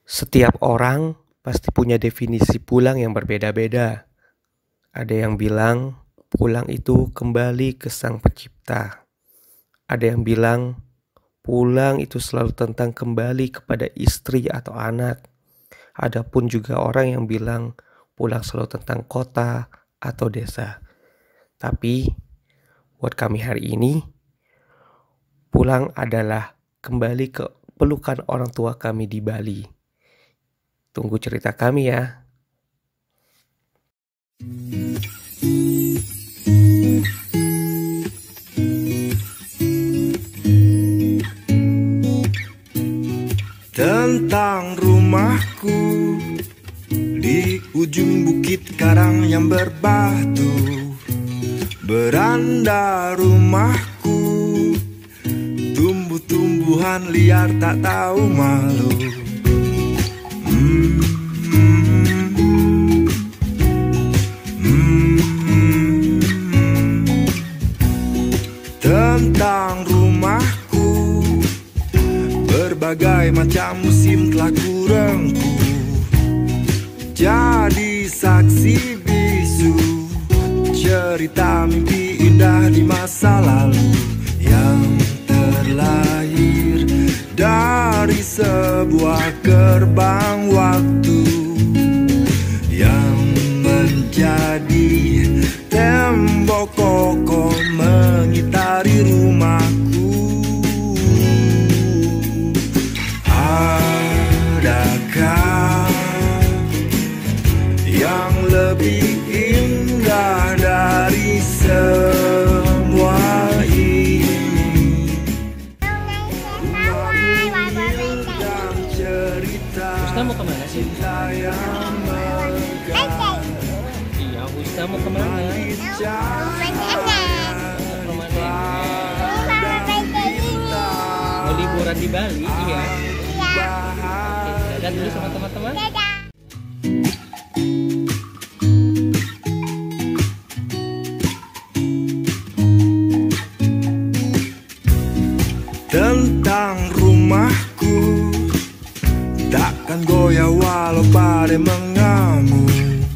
Setiap orang pasti punya definisi pulang yang berbeda-beda. Ada yang bilang pulang itu kembali ke Sang Pencipta. Ada yang bilang pulang itu selalu tentang kembali kepada istri atau anak. Adapun juga orang yang bilang pulang selalu tentang kota atau desa. Tapi buat kami hari ini, pulang adalah kembali ke pelukan orang tua kami di Bali. Tunggu cerita kami ya. Tentang rumahku di ujung bukit karang yang berbatu, beranda rumahku tumbuh-tumbuhan liar tak tahu malu. Tentang rumahku, berbagai macam musim telah kurengku, jadi saksi bisu cerita mimpi indah di masa lalu yang terlahir dari sebuah gerbang waktu yang menjadi tembok kokoh mengitari rumahku. Adakah yang lebih indah dari semua ini? Dan cerita Gusta mau kemana sih? yang megah Iya, Gusta mau kemana? Mau liburan di Bali? Iya. Oke, dadah dulu sama teman-teman. Tentang rumahku, takkan goyah walau badai mengamuk.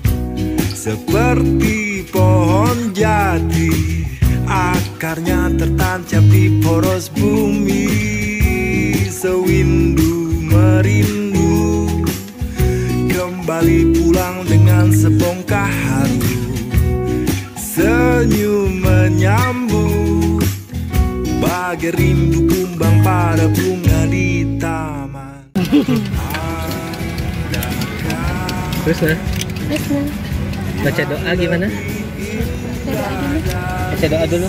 Seperti pohon jati, akarnya tertancap di poros bumi. Sewindu merindu, kembali pulang dengan sebongkah haru. Senyum menyambut bagai rindu kumbang pada bunga di taman. Terus nah, baca doa gimana? Baca doa dulu.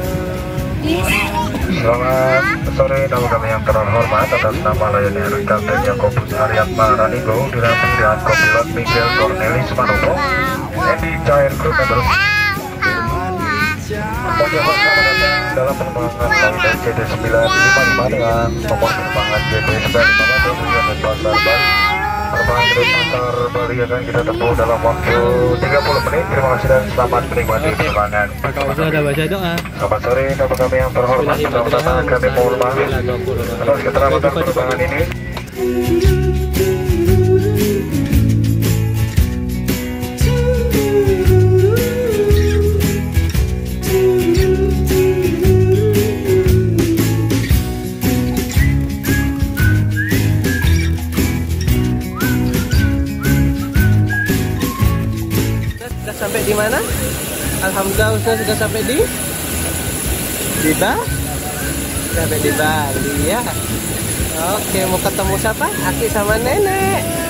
Selamat sore, nama kami yang terhormat atas nama Lion Air Kapten Yakobus Ariat Maranigo dengan pemilihan kopilot Miguel Cornelis Manopo, Andy Cair Crew Member. Selamat datang dalam penerbangan Lion JT955 dengan nomor penerbangan JT955 tujuan Pasar Bali. Penerbangan dari Pasar Bali akan kita tempuh dalam waktu 30 menit. Terima kasih dan selamat menikmati penerbangan. Sudah baca doa. Selamat sore, nama kami yang terhormat. Pertama-tama kami mohon maaf atas keterlambatan penerbangan ini. Sudah sampai di mana? Alhamdulillah Ustaz sudah sampai di Bali. Sampai di Bali ya. Oke, mau ketemu siapa? Aki sama nenek.